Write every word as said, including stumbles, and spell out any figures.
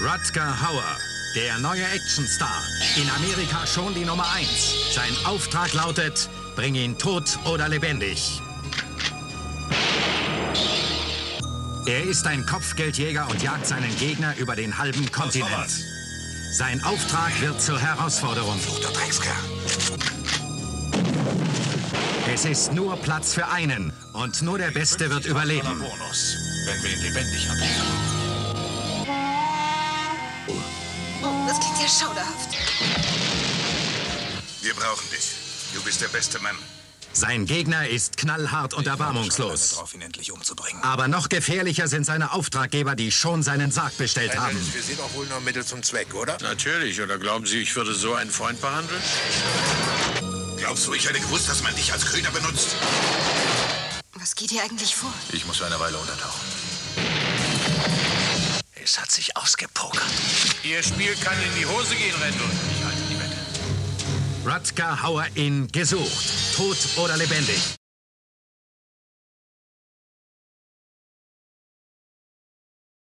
Rutger Hauer, der neue Actionstar. In Amerika schon die Nummer eins. Sein Auftrag lautet, bring ihn tot oder lebendig. Er ist ein Kopfgeldjäger und jagt seinen Gegner über den halben Kontinent. Sein Auftrag wird zur Herausforderung. Fluchter Dreckskerl. Es ist nur Platz für einen und nur der Beste wird überleben. Bonus, wenn wir ihn lebendig abliefern. Oh, das klingt ja schauderhaft. Wir brauchen dich. Du bist der beste Mann. Sein Gegner ist knallhart und erbarmungslos. Drauf, ihn endlich umzubringen. Aber noch gefährlicher sind seine Auftraggeber, die schon seinen Sarg bestellt haben. Das ist für Sie doch wohl nur Mittel zum Zweck, oder? Natürlich. Oder glauben Sie, ich würde so einen Freund behandeln? Glaubst du, ich hätte gewusst, dass man dich als Köder benutzt? Was geht hier eigentlich vor? Ich muss für eine Weile untertauchen. Es hat sich ausgepokert. Ihr Spiel kann in die Hose gehen, Rendel. Ich halte die Wette. Rutger Hauer in Gesucht. Tot oder lebendig.